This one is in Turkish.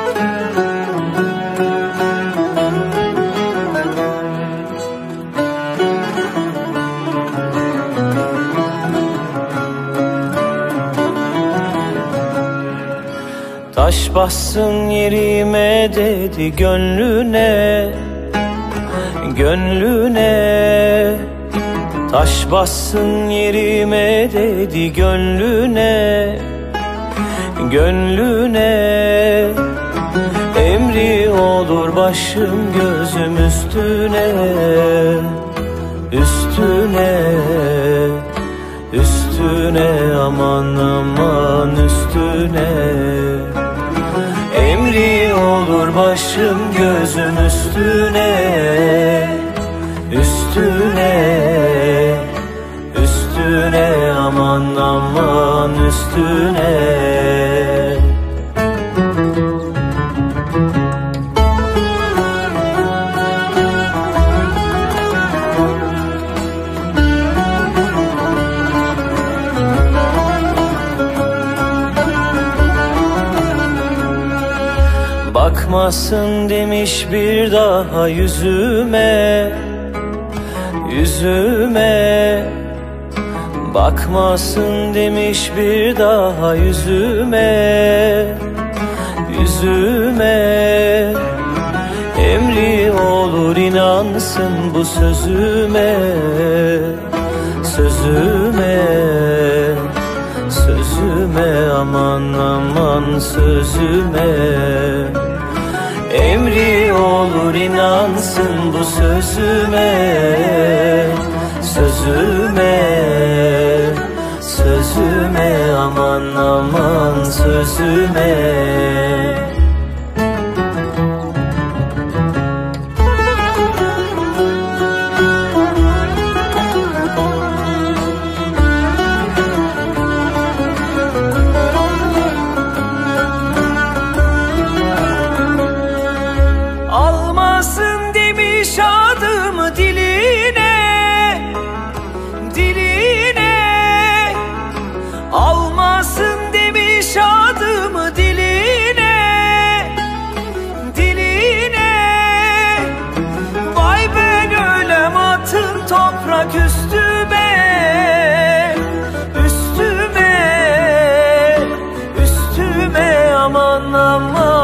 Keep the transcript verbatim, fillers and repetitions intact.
Taş bassın yerime dedi gönlüne, gönlüne. Taş bassın yerime dedi gönlüne, gönlüne. Emri olur başım gözüm üstüne, üstüne, üstüne, aman aman üstüne. Emri olur başım gözüm üstüne, üstüne, üstüne, aman aman üstüne. Bakmasın demiş bir daha yüzüme, yüzüme. Bakmasın demiş bir daha yüzüme, yüzüme. Emri olur inansın bu sözüme, sözüme, sözüme, aman aman sözüme. Emri olur inansın bu sözüme, sözüme, sözüme, aman aman sözüme. Almasın demiş adımı diline, diline. Almasın demiş adımı diline, diline. Vay ben ölem atın toprak üstüme, üstüme, üstüme, aman aman